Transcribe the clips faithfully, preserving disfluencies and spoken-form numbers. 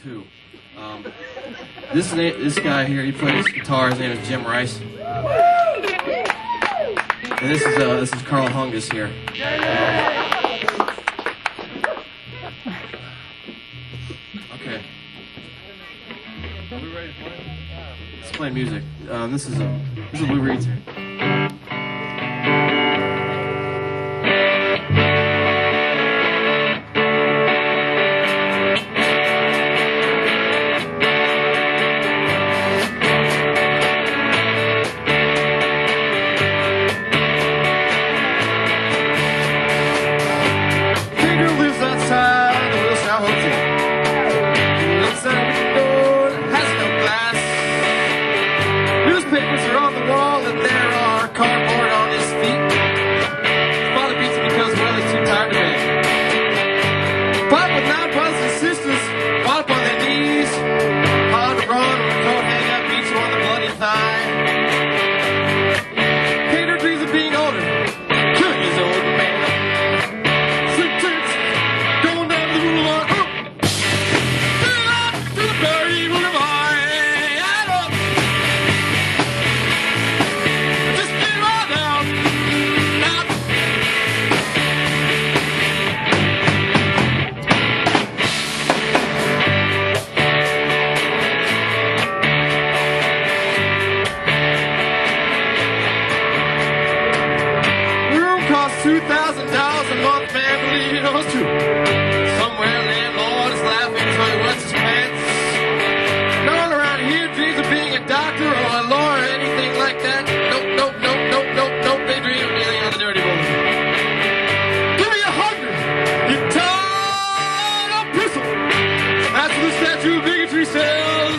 two. Um, this this guy here, he plays guitar. His name is Jim Rice, and this is uh, this is Carl Hungus here. Okay, are we ready to play? Let's play music. Um, this is a this is Lou Reed's here. Newspapers are on the wall and there are cardboard on his feet. Father beats him because, well, he's too tired to beg. But with nine brothers and sisters, fought up on their knees, hard to run when the coat hang up, beat you on the bloody thigh. Hater dreams of being older, killing his old man. Slick tits, going down the boulevard, oh! Turn up to the Dirty Blvd. Two thousand dollars a month, man, believe it was true. Somewhere landlord is laughing, so he wets his pants. No one around here dreams of being a doctor or a lawyer or anything like that. Nope, nope, nope, nope, nope, nope. They dream of dealing on the Dirty Blvd. Give me a hundred, you ton of pistol. That's what the statue of bigotry says.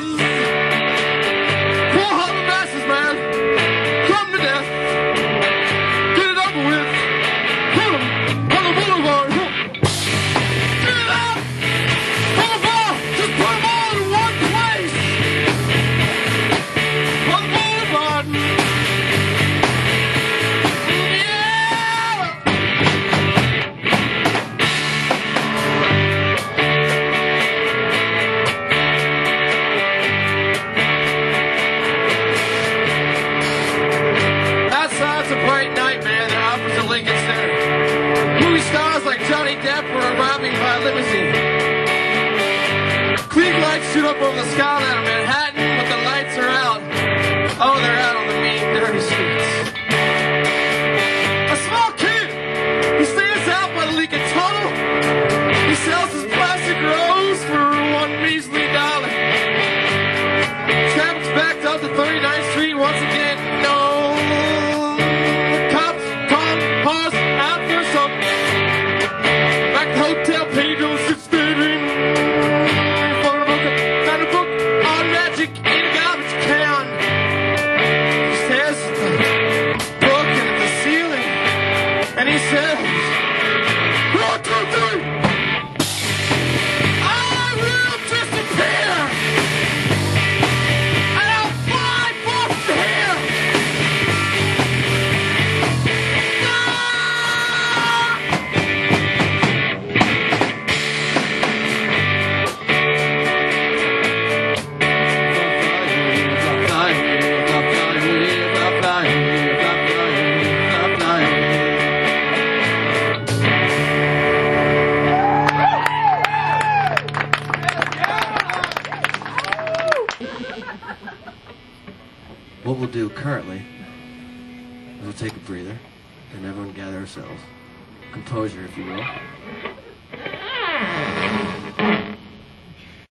Poor humble masses, man, come to death. Get it over with. Limousine. Clean lights shoot up over the skyline of Manhattan, but the lights are out. Oh, they're out on the mean, dirty streets. A small kid, he stands out by the leaking tunnel. He sells his plastic rose for one measly dollar. Traffic's backed up to thirty-ninth Street once again. No, the cops call cars out for something. Back to the hotel, Pedro sits there in front of a book, found a book on magic in a garbage can. He stares at the book and at the ceiling, and he says, one, two, three, I will disappear, and I'll fly from here. What we'll do currently is we'll take a breather and everyone gather ourselves. Composure, if you will.